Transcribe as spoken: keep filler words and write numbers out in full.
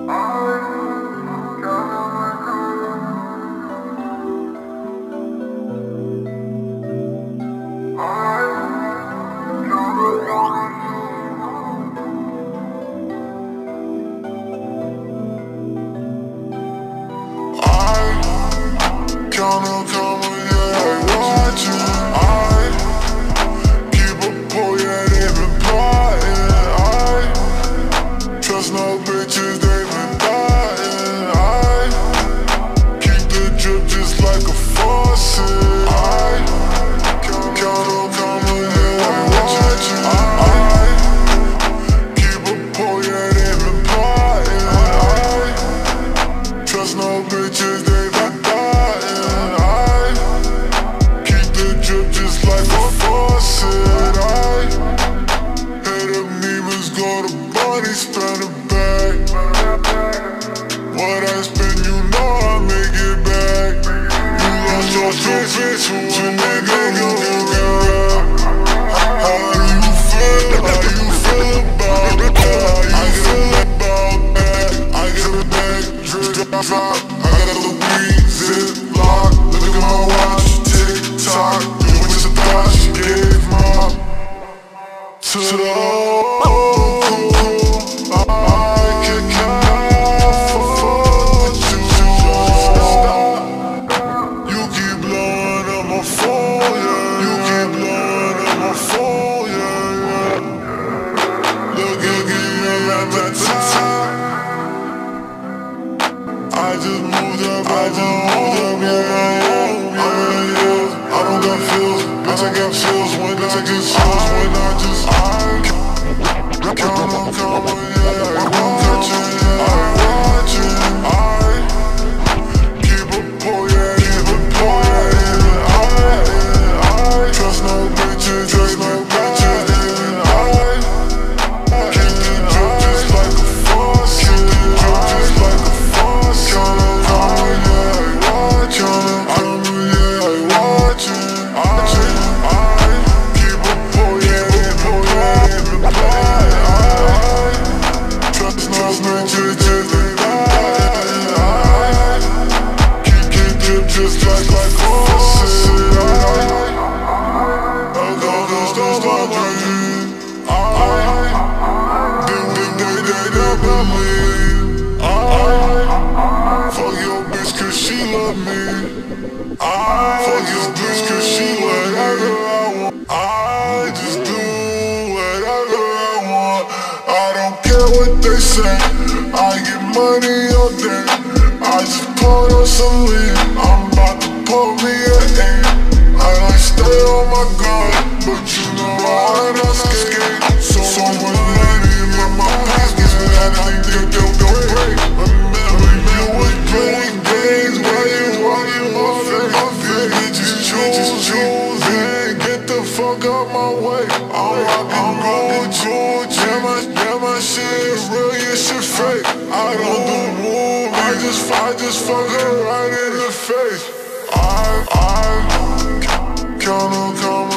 Counter, counter, yeah, I watch you. I keep a boy, yeah, they been plotting. I trust no bitches, they been dying. I keep the drip just like a faucet. I counter, counter, yeah, I watch you. I keep a boy, yeah, they been plotting. I trust no bitches, they been dying. Spend a bag. What I spend, you know I make it back. You lost your bitch to a nigga who can rap. How do you feel? How do you feel about that? How you feel about that? I get a bag, drip, drop. I got the weed, zip, lock. Look at my watch, tick tock. You went to the thought, she gave my to the I just moved up, I just moved up, yeah, yeah. I'm in the hills, I don't got feels. Bitch, I got chills when I get chills. When I just, I count on comma, yeah. I won't touch it, yeah. I watch it. I keep a boy, yeah, keep a boy, yeah. I, I trust no bitches, trust no bitches, yeah. I keep the drip just like a faucet. Keep the drip just like a faucet. Counter, counter, yeah, I watch it. Counter, yeah, I watch it. I keep a boy, yeah, keep a boy, yeah, keep a boy. I trust no bitches, just they die. I keep the drip just like like faucet. I go, go, go, stop drinking. I them, them, they, they, they believe. I fuck your bitch cause she love me. I fuck your bitch cause she whatever I want. I just do whatever I want. I don't care what they say. I get money all day. I just poured on some lean. I'm about to pour me an eight. I like stay on my guard, but you know I don't skate. So, so much money in my, my pockets, man, I think they'll go break. Remember you was playing games, why you, why you off it? Bitches choose, choose, man, get the fuck out my way. I'm rockin' gold jewels, yeah my, yeah my shit real, yeah shit fake. I don't do moves, I just, I just fuck her right in the face. I, I count on, count on.